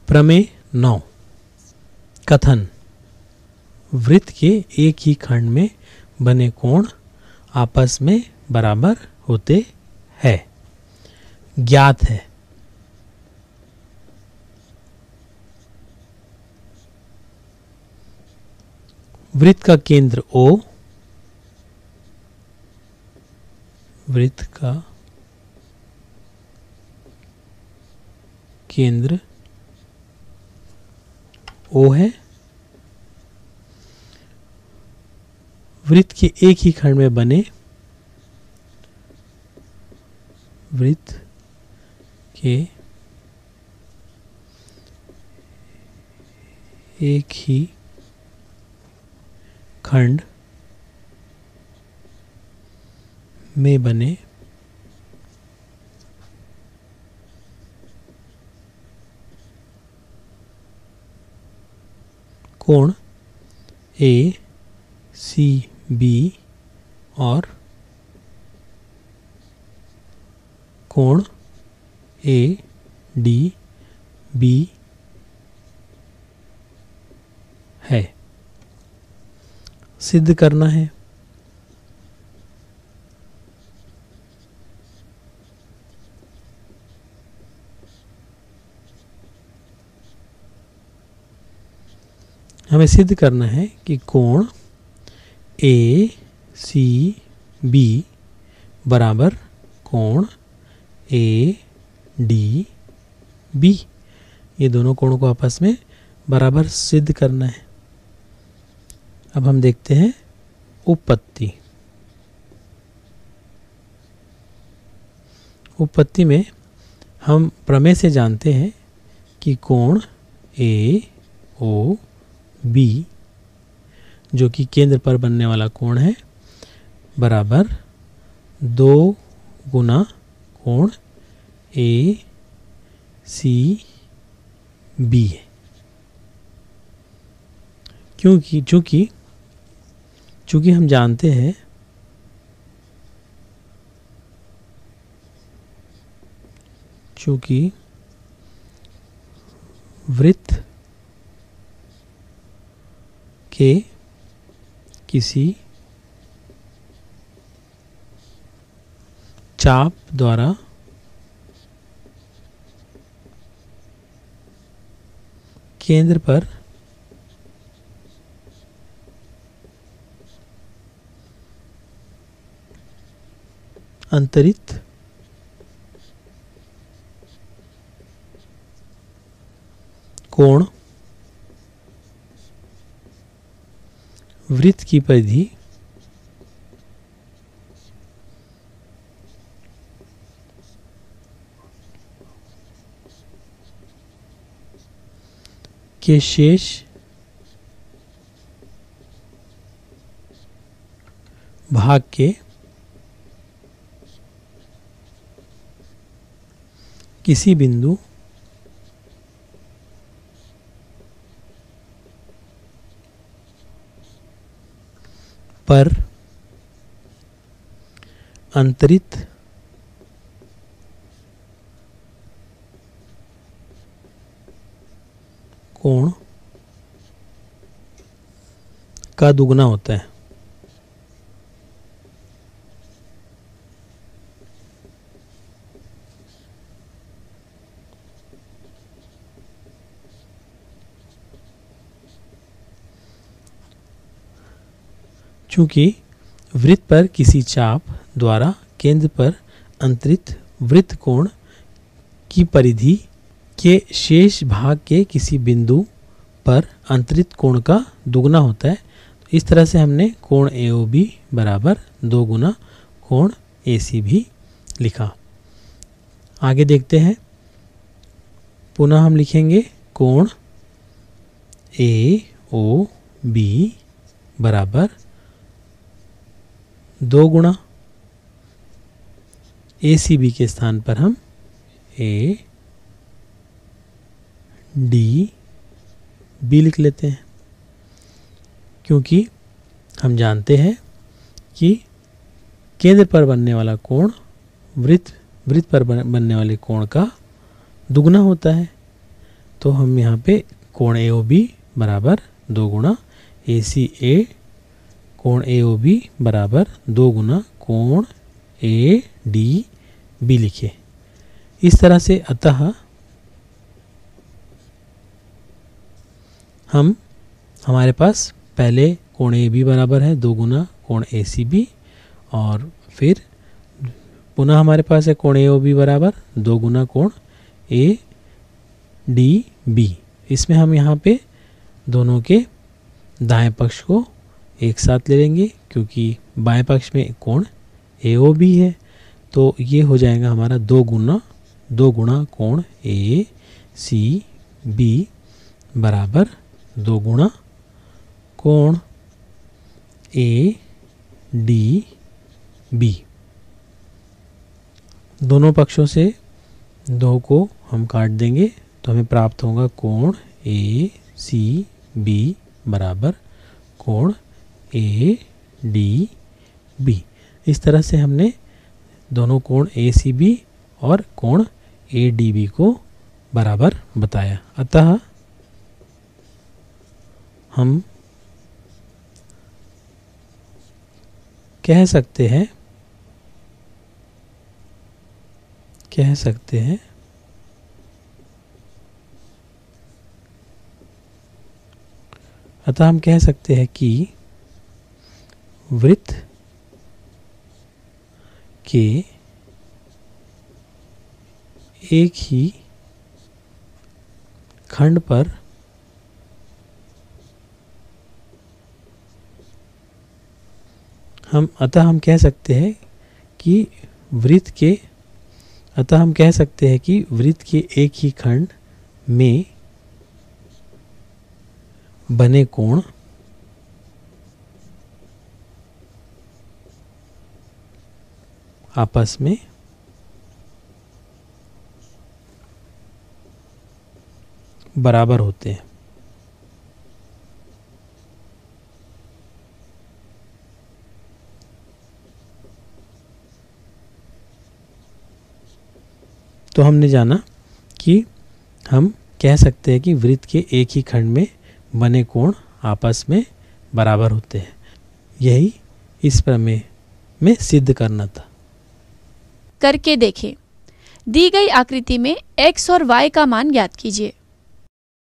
प्रमेय 9। कथन। वृत्त के एक ही खंड में बने कोण आपस में बराबर होते हैं। ज्ञात है वृत्त का केंद्र O, वृत्त का केंद्र O है। वृत्त के एक ही खंड में बने वृत्त के एक ही खंड में बने कोण ACB और कोण ADB है। सिद्ध करना है। हमें सिद्ध करना है कि कोण ACB बराबर कोण ADB। ये दोनों कोणों को आपस में बराबर सिद्ध करना है। अब हम देखते हैं उपपत्ति। उपपत्ति में हम प्रमेय से जानते हैं कि कोण AOB जो कि केंद्र पर बनने वाला कोण है बराबर 2 गुना कोण ACB है। चूंकि हम जानते हैं चूंकि वृत्त के किसी चाप द्वारा केंद्र पर अंतरित कोण वृत्त की परिधि के शेष भाग के किसी बिंदु पर अंतरित कोण का दुगना होता है। चूंकि वृत्त पर किसी चाप द्वारा केंद्र पर अंतरित वृत्त कोण की परिधि के शेष भाग के किसी बिंदु पर अंतरित कोण का दुगना होता है। तो इस तरह से हमने कोण AOB बराबर 2 गुना कोण ACB लिखा। आगे देखते हैं। पुनः हम लिखेंगे कोण AOB बराबर 2 गुना ACB के स्थान पर हम ADB लिख लेते हैं, क्योंकि हम जानते हैं कि केंद्र पर बनने वाला कोण वृत्त पर बनने वाले कोण का दुगना होता है। तो हम यहाँ पे कोण AOB बराबर 2 गुना ACA कोण AOB बराबर 2 गुना कोण ADB लिखे। इस तरह से अतः हमारे पास पहले कोण AB बराबर है 2 गुना कोण ACB, और फिर पुनः हमारे पास है कोण AOB बराबर 2 गुना कोण ADB। इसमें हम यहाँ पे दोनों के दाएं पक्ष को एक साथ ले लेंगे, क्योंकि बाएं पक्ष में कोण AOB है, तो ये हो जाएगा हमारा 2 गुना कोण ACB बराबर 2 गुना कोण ADB। दोनों पक्षों से 2 को हम काट देंगे तो हमें प्राप्त होगा कोण ACB बराबर कोण ADB। इस तरह से हमने दोनों कोण ACB और कोण ADB को बराबर बताया। अतः हम कह सकते हैं कि वृत्त के एक ही खंड पर हम कह सकते हैं कि वृत्त के एक ही खंड में बने कोण आपस में बराबर होते हैं। तो हमने जाना कि हम कह सकते हैं कि वृत्त के एक ही खंड में बने कोण आपस में बराबर होते हैं। यही इस प्रमेय में सिद्ध करना था। करके देखें। दी गई आकृति में x और y का मान ज्ञात कीजिए।